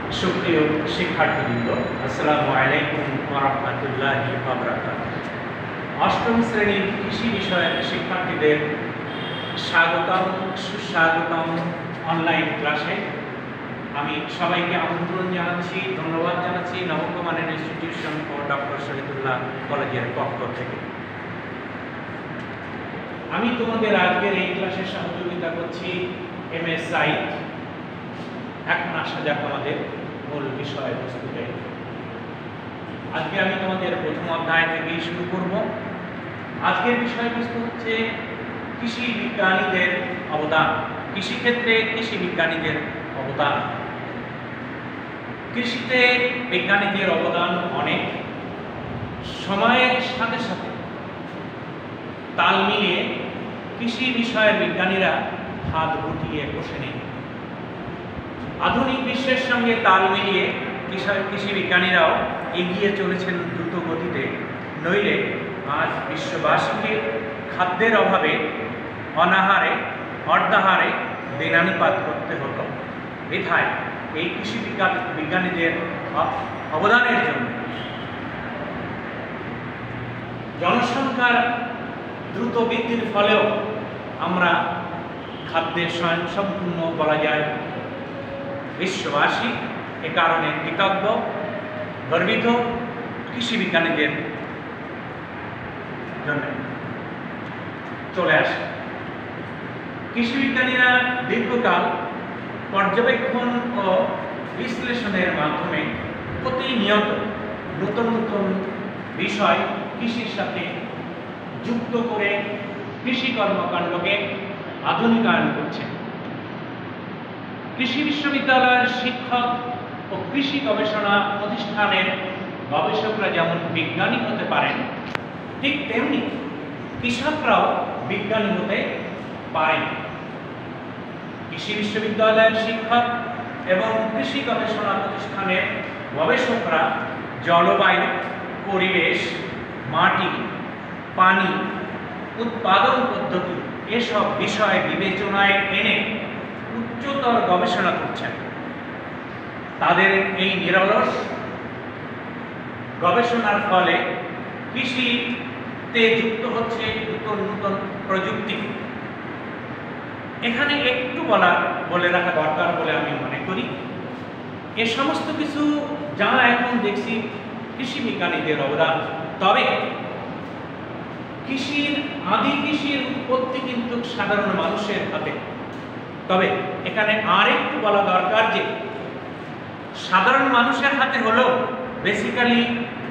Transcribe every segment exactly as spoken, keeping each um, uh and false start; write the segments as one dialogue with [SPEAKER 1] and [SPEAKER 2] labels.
[SPEAKER 1] সুপ্রিয় শিক্ষার্থীবৃন্দ, আসসালামু আলাইকুম ওয়া রাহমাতুল্লাহি ওয়া বারাকাতুহু। অষ্টম শ্রেণীর কৃষি বিষয়ের শিক্ষার্থীদের স্বাগতম সুস্বাগতম অনলাইন ক্লাসে। আমি সবাইকে আমন্ত্রণ জানাচ্ছি, ধন্যবাদ জানাচ্ছি নবকুমারের ইনস্টিটিউশন ও ডক্টর শহীদুল্লাহ কলেজের পক্ষ থেকে। আমি তোমাদের আজকের এই ক্লাসে সহযোগিতা করছি এম এস সাইদ। এখন আসা যাক আমাদের মূল বিষয়বস্তুতে। আজকে আমি তোমাদের প্রথম অধ্যায় থেকেই শুরু করব। আজকের বিষয়বস্তু হচ্ছে কৃষি বিজ্ঞানীদের অবদান, কৃষিক্ষেত্রে কৃষি বিজ্ঞানীদের অবদান। কৃষিতে বিজ্ঞানীদের অবদান অনেক। সময়ের সাথে সাথে তাল মিলিয়ে কৃষি বিষয়ের বিজ্ঞানীরা হাত গুটিয়ে বসে নেই। আধুনিক বিশ্বের সঙ্গে তাল মিলিয়ে কৃষি বিজ্ঞানীরাও এগিয়ে চলেছেন দ্রুত গতিতে, নইলে আজ বিশ্ববাসীকে খাদ্যের অভাবে অনাহারে অর্ধাহারে দিনানুপাত করতে হতো। এথায় এই কৃষি বিজ্ঞানীদের অবদানের জন্য জনসংখ্যার দ্রুত বৃদ্ধির ফলেও আমরা খাদ্যের স্বয়ংসম্পূর্ণ বলা যায়। বিশ্ববাসী এ কারণে কৃতজ্ঞ, গর্বিত কৃষি বিজ্ঞানীদের জন্য। চলে আসে কৃষি বিজ্ঞানীরা দীর্ঘকাল পর্যবেক্ষণ ও বিশ্লেষণের মাধ্যমে প্রতিনিয়ত নতুন নতুন বিষয় কৃষির সাথে যুক্ত করে কৃষি কর্মকাণ্ডকে আধুনিকায়ন করছে। কৃষি বিশ্ববিদ্যালয়ের শিক্ষক ও কৃষি গবেষণা প্রতিষ্ঠানের গবেষকরা যেমন বিজ্ঞানী হতে পারেন, ঠিক তেমনি কৃষকরাও বিজ্ঞানী হতে পারেন। কৃষি বিশ্ববিদ্যালয়ের শিক্ষক এবং কৃষি গবেষণা প্রতিষ্ঠানের গবেষকরা জলবায়ু, পরিবেশ, মাটি, পানি, উৎপাদন পদ্ধতি এসব বিষয় বিবেচনায় এনে উচ্চতর গবেষণা করছেন। তাদের এই নিরলস গবেষণার ফলে কৃষিতে যুক্ত হচ্ছে নতুন নতুন প্রযুক্তি। এখানে একটু বলা বলে রাখা দরকার বলে আমি মনে করি, এ সমস্ত কিছু যা এখন দেখছি কৃষি বিজ্ঞানীদের অবদান। তবে কৃষির আদি কৃষির উৎপত্তি কিন্তু সাধারণ মানুষের হাতে। তবে এখানে আর একটু বলা দরকার যে সাধারণ মানুষের হাতে হলেও বেসিক্যালি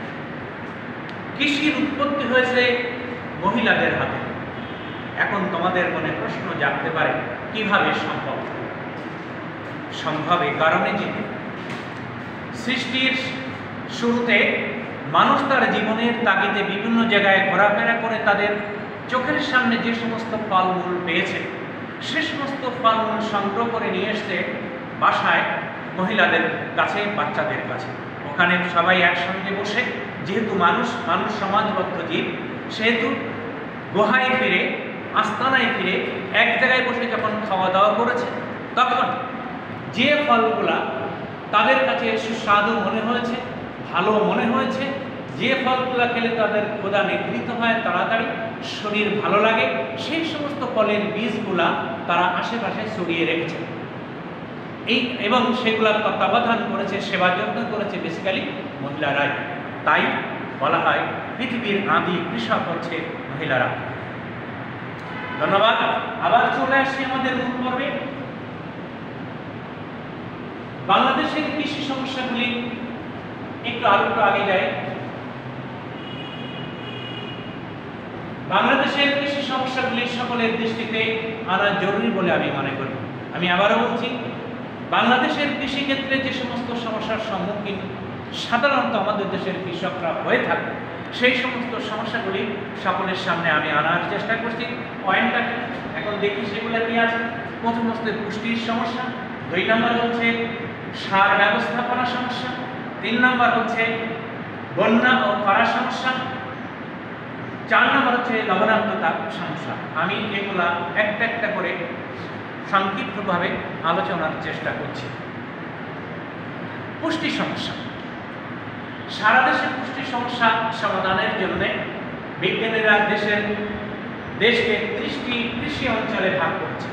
[SPEAKER 1] কৃষির উৎপত্তি হয়েছে মহিলাদের হাতে। এখন তোমাদের মনে প্রশ্ন জাগতে পারে, কিভাবে সম্ভব? সম্ভব এই কারণে যে সৃষ্টির শুরুতে মানুষ তার জীবনের তাগিদে বিভিন্ন জায়গায় ঘোরাফেরা করে তাদের চোখের সামনে যে সমস্ত ফলমূল পেয়েছে সে সমস্ত ফলমূল সংগ্রহ করে নিয়ে এসছে বাসায় মহিলাদের কাছে, বাচ্চাদের কাছে। ওখানে সবাই একসঙ্গে বসে, যেহেতু মানুষ মানুষ সমাজবদ্ধ জীব, সেহেতু গুহায় ফিরে, আস্তানায় ফিরে এক জায়গায় বসে যখন খাওয়া দাওয়া করেছে, তখন যে ফলগুলা তাদের কাছে সুস্বাদু মনে হয়েছে, ভালো মনে হয়েছে, যে ফলগুলা খেলে তাদের ক্ষুধা নিবৃত্ত হয়, তাড়াতাড়ি শরীর ভালো লাগে, সেই সমস্ত ফলের বীজগুলা তারা আশেপাশে ছড়িয়ে রেখেছে। এই এবং সেগুলার তত্ত্বাবধান করেছে, সেবা যত্ন করেছে বেসিক্যালি মহিলারাই। তাই বলা হয় পৃথিবীর আদি কৃষক হচ্ছে মহিলারা। ধন্যবাদ। আবার চলে আসছি আমাদের মূল পর্বে। বাংলাদেশের কৃষি সমস্যাগুলি একটু আরো একটু আগে যায়। বাংলাদেশের কৃষি সমস্যাগুলি সকলের দৃষ্টিতে আনা জরুরি বলে আমি মনে করি। আমি আবারও বলছি, বাংলাদেশের কৃষিক্ষেত্রে যে সমস্ত সমস্যার সম্মুখীন সাধারণত আমাদের দেশের কৃষকরা হয়ে থাকে, সেই সমস্ত সমস্যাগুলি সকলের সামনে আমি আনার চেষ্টা করছি। পয়েন্টটাকে এখন দেখি সেগুলো কি আছে। প্রথম হচ্ছে পুষ্টির সমস্যা, দুই নম্বর হচ্ছে সার ব্যবস্থাপনা সমস্যা, তিন নম্বর হচ্ছে বন্যা ও খরা সমস্যা, চার নম্বর হচ্ছে লবণাক্ততা সমস্যা। আমি এগুলা একটা একটা করে সংক্ষিপ্তভাবে আলোচনার চেষ্টা করছি। পুষ্টি সমস্যা। সারা দেশে পুষ্টি সমস্যা সমাধানের জন্য বিজ্ঞানীরা দেশের দেশকে ত্রিশটি কৃষি অঞ্চলে ভাগ করেছে।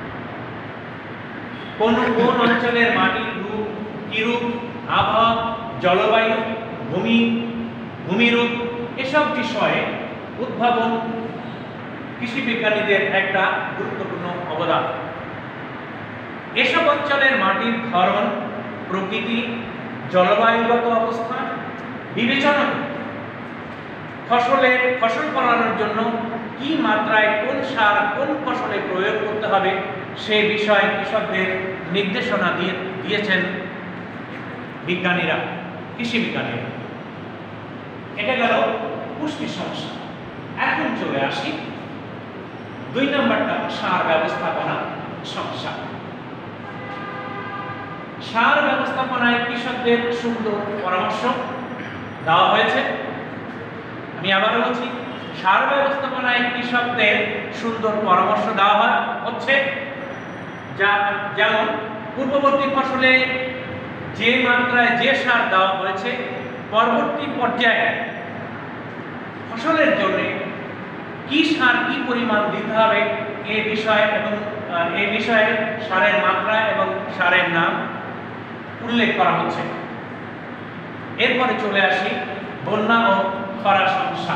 [SPEAKER 1] কোন কোন অঞ্চলের মাটির রূপ, কিরূপ, আবহাওয়া, জলবায়ু, ভূমি ভূমিরূপ এসব বিষয়ে উদ্ভাবন কৃষি বিজ্ঞানীদের একটা গুরুত্বপূর্ণ অবদান। এসব অঞ্চলের মাটির ধরন, প্রকৃতি, জলবায়ুগত অবস্থান বিবেচনা ফসলের ফসল ফলানোর জন্য কি মাত্রায় কোন সার কোন ফসলে প্রয়োগ করতে হবে সে বিষয়ে কৃষকদের নির্দেশনা দিয়ে দিয়েছেন বিজ্ঞানীরা, কৃষি বিজ্ঞানীরা। এটা গেল পুষ্টি সমস্যা। এখন চলে আসি দুই নম্বরটা, সার ব্যবস্থাপনা সমস্যা। সার ব্যবস্থাপনায় কৃষকদের সুন্দর পরামর্শ দেওয়া হয়েছে। আমি আবার বলছি, সার ব্যবস্থাপনায় কৃষকদের সুন্দর পরামর্শ দেওয়া হচ্ছে, যা যেমন পূর্ববর্তী ফসলে যে মাত্রায় যে সার দেওয়া হয়েছে পরবর্তী পর্যায়ে ফসলের জন্য কি সার কি পরিমাণ দিতে হবে এ বিষয়ে এবং এ বিষয়ে সারের মাত্রা এবং সারের নাম উল্লেখ করা হচ্ছে। এরপরে চলে আসি বন্যা ও খরা সমস্যা।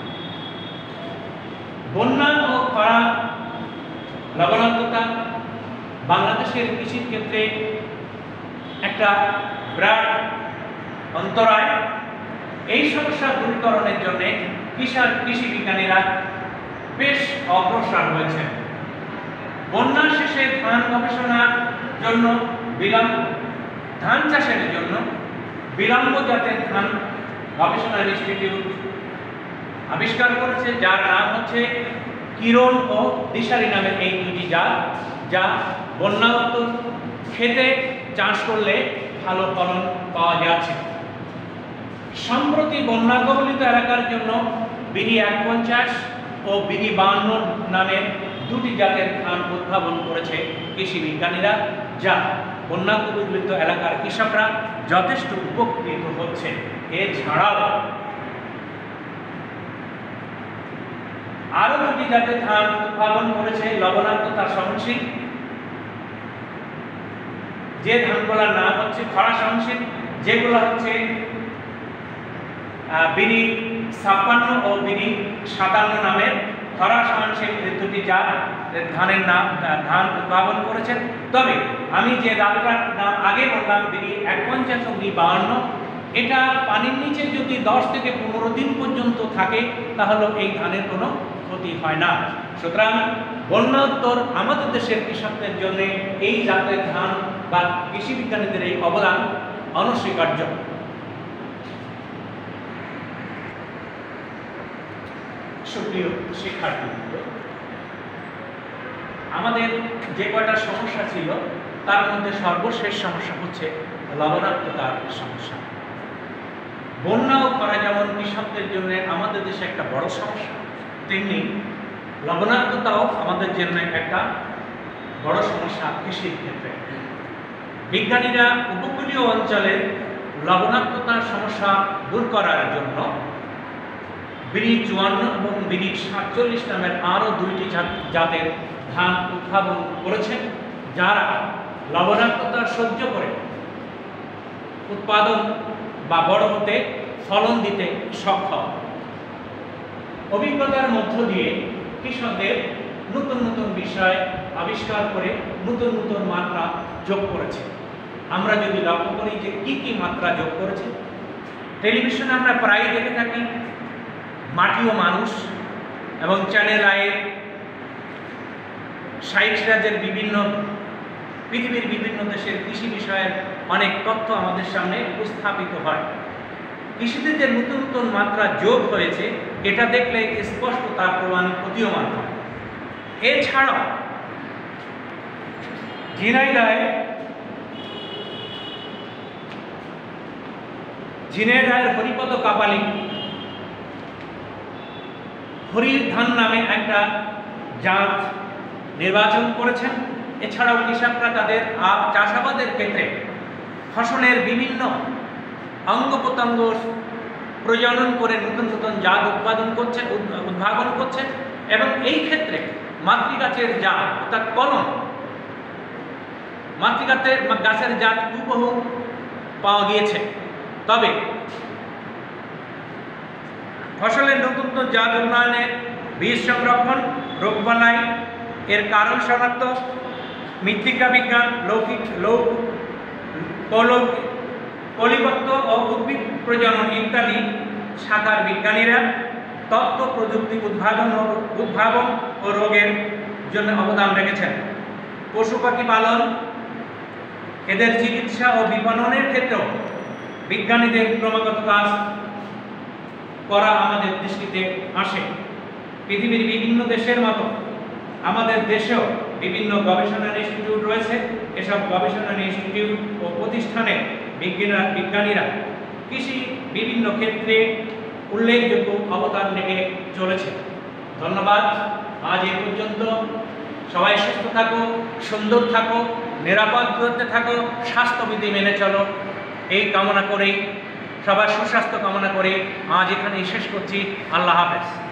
[SPEAKER 1] বন্যা ও খরা লবণাক্ততা বাংলাদেশের কৃষির ক্ষেত্রে একটা বিরাট অন্তরায়। এই সমস্যা দূরীকরণের জন্য কৃষক কৃষি বিজ্ঞানীরা বেশ অগ্রসর হয়েছে। বন্যা শেষে ধান গবেষণার জন্য বিলম্ব ধান চাষের জন্য বিলম্ব জাতের ধান গবেষণা ইনস্টিটিউট আবিষ্কার করেছে, যার নাম হচ্ছে কিরণ ও দিশারি নামের এই দুটি জাত, যা বন্যাক্ত খেতে চাষ করলে ভালো ফলন পাওয়া যাচ্ছে। সম্প্রতি বন্যা কবলিত এলাকার জন্য বিডি এক পঞ্চাশ ও বিডি বাহান্ন নামের দুটি জাতের ধান উদ্ভাবন করেছে কৃষি বিজ্ঞানীরা, যা বন্যা কবলিত এলাকার কৃষকরা যথেষ্ট উপকৃত হচ্ছে। এছাড়াও আরো দুটি জাতের ধান উদ্ভাবন করেছে লবণাক্ততা সহনশীল, যে ধানগুলোর নাম হচ্ছে খরা সহনশীল, যেগুলো হচ্ছে বিডি ছাপ্পান্ন ও বিডি সাতান্ন নামের খরা সহনশীল দুটি জাত ধানের নাম ধান উদ্ভাবন করেছেন। তবে আমি যে জাতটার নাম আগে বললাম বিডি এক পঞ্চাশ ও বিডি বাহান্ন, এটা পানির নিচে যদি দশ থেকে পনেরো দিন পর্যন্ত থাকে তাহলে এই ধানের কোনো ক্ষতি হয় না। সুতরাং বন্যাত্তর আমাদের দেশের কৃষকদের জন্য এই জাতের ধান বা কৃষি বিজ্ঞানীদের এই অবদান অনস্বীকার্য। সুপ্রিয় শিক্ষার্থীবৃন্দ, আমাদের যে কয়টা সমস্যা ছিল তার মধ্যে সর্বশেষ সমস্যা হচ্ছে লবণাক্ততার সমস্যা। বন্যা ও খরা যেমন কৃষকদের জন্য আমাদের দেশে একটা বড় সমস্যা, তেমনি লবণাক্ততাও আমাদের জন্য একটা বড় সমস্যা কৃষির ক্ষেত্রে। বিজ্ঞানীরা উপকূলীয় অঞ্চলে লবণাক্ততার সমস্যা দূর করার জন্য বিডি চুয়ান্ন এবং বিডি সাতচল্লিশ নামের আরও দুইটি জাতের ধান উদ্ভাবন করেছেন, যারা লবণাক্ততা সহ্য করে উৎপাদন বা বড় হতে ফলন দিতে সক্ষম। অভিজ্ঞতার মধ্য দিয়ে কৃষকদের নতুন নতুন বিষয় আবিষ্কার করে নতুন নতুন মাত্রা যোগ করেছে। আমরা যদি লক্ষ্য করি যে কি কি মাত্রা যোগ করেছে, টেলিভিশনে আমরা প্রায় দেখে থাকি মাটি ও মানুষ এবং চ্যানেল আয়ের ষাট রাজ্যের বিভিন্ন পৃথিবীর বিভিন্ন দেশের কৃষি বিষয়ের অনেক তথ্য আমাদের সামনে উপস্থাপিত হয়। কৃষিতে যে নতুন নতুন মাত্রা যোগ হয়েছে এটা দেখলে স্পষ্ট তার প্রমাণ প্রতীয়মান হয়। এছাড়াও ঝিনাইদহে ঝিনাইদহের হরিপদ কাপালি হরির ধান নামে একটা জাত নির্বাচন করেছেন। এছাড়াও কৃষকরা তাদের চাষাবাদের ক্ষেত্রে ফসলের বিভিন্ন অঙ্গ প্রত্যঙ্গ প্রজনন করে নতুন নতুন জাত উৎপাদন করছেন, উদ্ভাবন করছেন এবং এই ক্ষেত্রে মাতৃগাছের জাত অর্থাৎ কলম, মাতৃগাছের গাছের জাত হুবহু পাওয়া গিয়েছে। তবে ফসলের নতুন নতুন জাত উন্নয়নে বীজ সংরক্ষণ, রোগবালাই এর কারণ শনাক্ত, মৃত্তিকা বিজ্ঞান, লৌকিক লৌক কলিবত্ত ও উদ্ভিদ প্রজনন ইত্যাদি শাখার বিজ্ঞানীরা তত্ত্ব প্রযুক্তি উদ্ভাবন ও উদ্ভাবন ও রোগের জন্য অবদান রেখেছেন। পশু পাখি পালন, এদের চিকিৎসা ও বিপণনের ক্ষেত্রেও বিজ্ঞানীদের ক্রমাগত কাজ করা আমাদের দৃষ্টিতে আসে। পৃথিবীর বিভিন্ন দেশের মতো আমাদের দেশেও বিভিন্ন গবেষণা ইনস্টিটিউট রয়েছে। এসব গবেষণা ইনস্টিটিউট ও প্রতিষ্ঠানে বিজ্ঞানীরা বিজ্ঞানীরা কৃষি বিভিন্ন ক্ষেত্রে উল্লেখযোগ্য অবদান রেখে চলেছে। ধন্যবাদ। আজ এ পর্যন্ত। সবাই সুস্থ থাকো, সুন্দর থাকো, নিরাপদ দূরত্বে থাকো, স্বাস্থ্যবিধি মেনে চলো, এই কামনা করেই, সবার সুস্বাস্থ্য কামনা করে আজ এখানেই শেষ করছি। আল্লাহ হাফেজ।